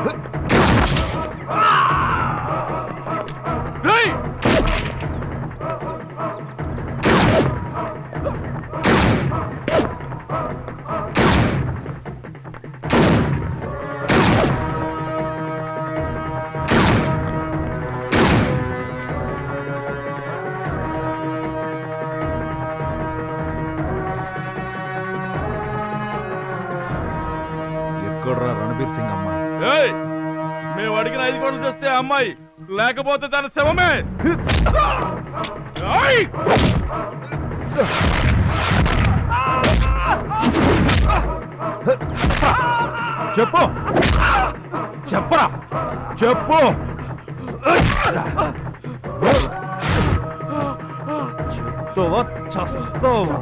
రణబీర్ సింగ్ అమ్మాయి మేము అడిగిన 5 కోట్లు తెస్తే అమ్మాయి లేకపోతే తన శవమే చెప్పు చెప్పరా చెప్పు చెప్తావా చస్తావా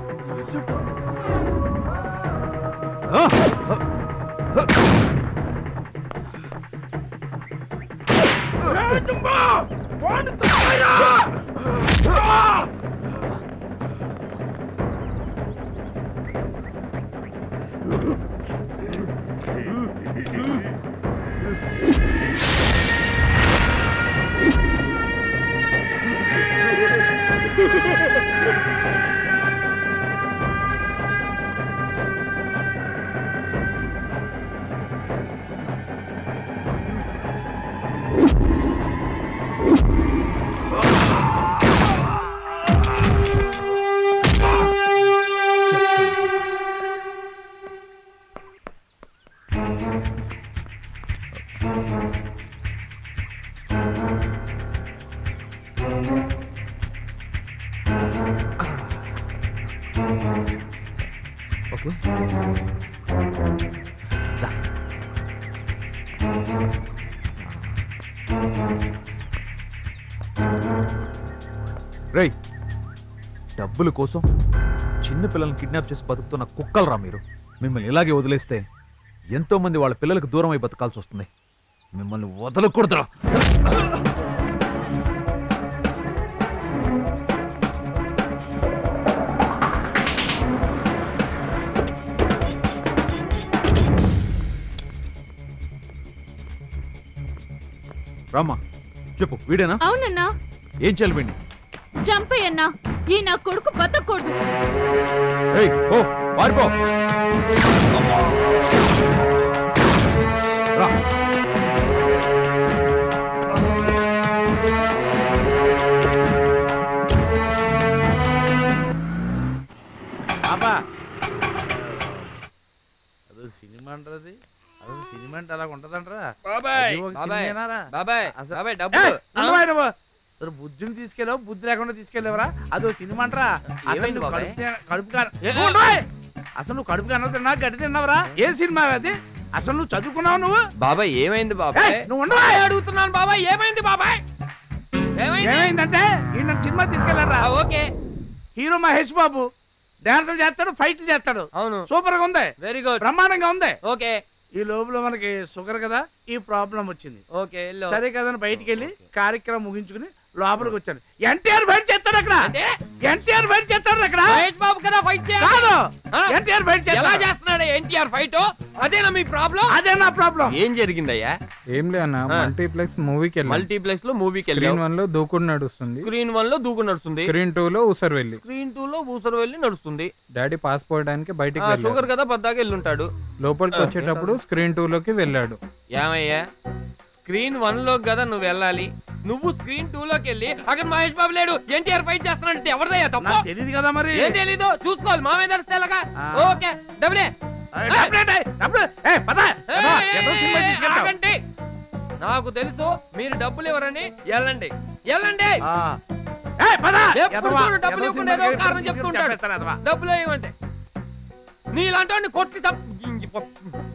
రేయ్ డబ్బుల కోసం చిన్న పిల్లల్ని కిడ్నాప్ చేసి బతుకుతున్న కుక్కలరా మీరు. మిమ్మల్ని ఇలాగే వదిలేస్తే ఎంతో మంది వాళ్ళ పిల్లలకు దూరం అయి బతకాల్సి వస్తుంది. మిమ్మల్ని వదలకూడదురా. రామ్మా చెప్పు, వీడేనా? అవునన్నా. ఏం చెల్లిండి? చంపేయన్నా, ఈ నా కొడుకు బతకూడదు. పారిపో. అదో సినిమా అంటది, అసలు సినిమా అంటే అలా ఉంటదంటరా? బుద్ధిని తీసుకెళ్ళావు, బుద్ధి లేకుండా తీసుకెళ్ళావరా? అదో సినిమా అంటరా? కడుపు అసలు నువ్వు కడుపు కన్నా తిన్నా, గడ్డి తిన్నావరా? ఏ సినిమా అది? అసలు నువ్వు చదువుకున్నావు నువ్వు? బాబాయ్ ఏమైంది బాబాయ్? నువ్వు ఉండవా? అడుగుతున్నాను బాబాయ్, ఏమైంది బాబాయ్? ఏమైందంటే ఈయన సినిమా తీసుకెళ్లారా? ఓకే, హీరో మహేష్ బాబు డాన్సులు చేస్తాడు, ఫైట్లు చేస్తాడు. అవును, సూపర్ గా ఉంది, వెరీ గుడ్, బ్రహ్మాండంగా ఉంది. ఓకే. ఈ లోపల మనకి షుగర్ కదా, ఈ ప్రాబ్లం వచ్చింది. ఓకే, సరే కదని బయటికి వెళ్ళి కార్యక్రమం ముగించుకుని లోపలికి వచ్చాను. ఎన్టీఆర్ ఫైట్ చేస్తాడు అక్కడ, ఎన్టీఆర్ ఫైట్ చేస్తాడు అక్కడ. మహేష్ బాబు కదా ఫైట్ కాదు, ఎన్టీఆర్ ఫైట్ ఎలా చేస్తున్నాడు ఎన్టీఆర్ ఫైట్? అదేనా మీ ప్రాబ్లం? అదే నా ప్రాబ్లం. ఏం జరిగిందయ్యా? ఏం లే అన్న, మల్టీప్లెక్స్ మూవీకి వెళ్ళాం. మల్టీప్లెక్స్ లో మూవీకి వెళ్ళాం. స్క్రీన్ 1 లో దూకుడు నడుస్తుంది, స్క్రీన్ 1 లో దూకుడు నడుస్తుంది, స్క్రీన్ 2 లో ఊసర్ వెళ్ళి, స్క్రీన్ 2 లో ఊసర్ వెళ్ళి నడుస్తుంది. డాడీ పాస్ పోయడానికి బయటికి వెళ్ళాడు. షుగర్ కదా పద్దాకి వెళ్ళుంటాడు. లోపలికి వచ్చేటప్పుడు స్క్రీన్ 2 లోకి వెళ్ళాడు. ఏమయ్యా, స్క్రీన్ 1 లోకి కదా నువ్వు వెళ్ళాలి, నువ్వు స్క్రీన్ 2 లోకి వెళ్ళి అక్కడ మహేష్ బాబు లేడు ఎన్టీఆర్ ఫైట్ చేస్తున్నాడు. ఎవరిదయ్యా తప్పు? తెలియదు కదా మరి. ఏం తెలీదు, చూసుకోవాలి, మామే తెలిస్తేలాగా. ఓకే, డబ్బులే. నాకు తెలుసు మీరు డబ్బులు ఇవ్వరని. వెళ్ళండి వెళ్ళండి. డబ్బులు ఇవ్వకుండా ఏదో కారణం చెప్తుంటాడు. డబ్బులు ఇవ్వండి. నీ ఇలాంటి కొట్టి